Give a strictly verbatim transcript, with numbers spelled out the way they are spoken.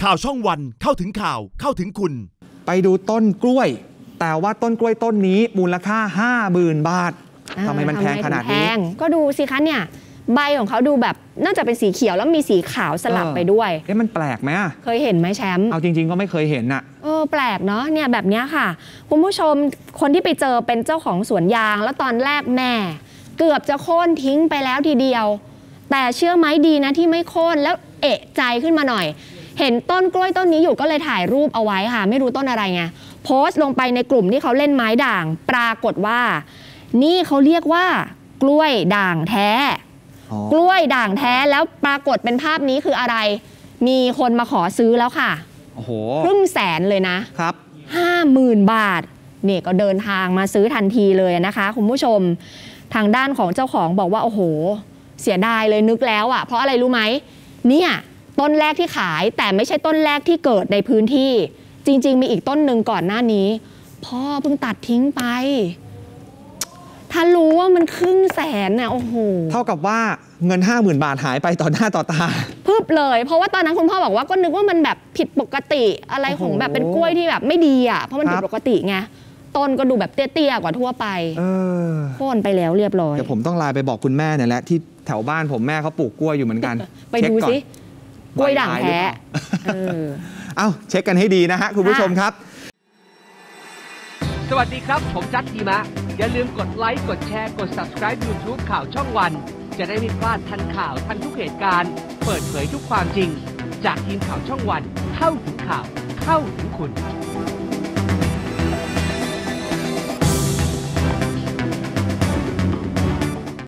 ข่าวช่องวันเข้าถึงข่าวเข้าถึงคุณไปดูต้นกล้วยแต่ว่าต้นกล้วยต้นนี้มูลค่า ห้าหมื่น บาททำไมมันแพงขนาดนี้ก็ดูสิคะเนี่ยใบของเขาดูแบบน่าจะเป็นสีเขียวแล้วมีสีขาวสลับไปด้วยเอ๊ะมันแปลกไหมเคยเห็นไหมแชมป์เอาจริงๆก็ไม่เคยเห็นน่ะเออแปลกเนาะเนี่ยแบบนี้ค่ะคุณผู้ชมคนที่ไปเจอเป็นเจ้าของสวนยางแล้วตอนแรกแม่เกือบจะโค่นทิ้งไปแล้วทีเดียวแต่เชื่อไหมดีนะที่ไม่โค่นแล้วเอะใจขึ้นมาหน่อยเห็นต้นกล้วยต้นนี้อยู่ก็เลยถ่ายรูปเอาไว้ค่ะไม่รู้ต้นอะไรไงโพสต์ลงไปในกลุ่มที่เขาเล่นไม้ด่างปรากฏว่านี่เขาเรียกว่ากล้วยด่างแท้กล้วยด่างแท้แล้วปรากฏเป็นภาพนี้คืออะไรมีคนมาขอซื้อแล้วค่ะโอ้โหครึ่งแสนเลยนะครับห้าหมื่นบาทนี่ก็เดินทางมาซื้อทันทีเลยนะคะคุณผู้ชมทางด้านของเจ้าของบอกว่าโอ้โหเสียดายเลยนึกแล้วอ่ะเพราะอะไรรู้ไหมเนี่ยต้นแรกที่ขายแต่ไม่ใช่ต้นแรกที่เกิดในพื้นที่จริงๆมีอีกต้นหนึ่งก่อนหน้านี้พ่อเพิ่งตัดทิ้งไปถ้ารู้ว่ามันครึ่งแสนเนี่ยโอ้โหเท่ากับว่าเงิน ห้าหมื่น บาทหายไปต่อหน้าต่อตาพึบเลยเพราะว่าตอนนั้นคุณพ่อบอกว่าก็นึกว่ามันแบบผิดปกติอะไรของแบบเป็นกล้วยที่แบบไม่ดีอ่ะเพราะมันผิดปกติไงต้นก็ดูแบบเตี้ยๆกว่าทั่วไปโค่นไปแล้วเรียบร้อยเดี๋ยวผมต้องไลน์ไปบอกคุณแม่เนี่ยแหละที่แถวบ้านผมแม่เขาปลูกกล้วยอยู่เหมือนกันไปดูสิกล้วยด่างแท้เอ้าเช็คกันให้ดีนะฮะคุณผู้ชมครับสวัสดีครับผมจัดดีมะอย่าลืมกดไลค์กดแชร์กด ซับสไครบ์ ยูทูบ ข่าวช่องวันจะได้ไม่พลาดทันข่าวทันทุกเหตุการณ์เปิดเผยทุกความจริงจากทีมข่าวช่องวันเข้าถึงข่าวเข้าถึงคุณ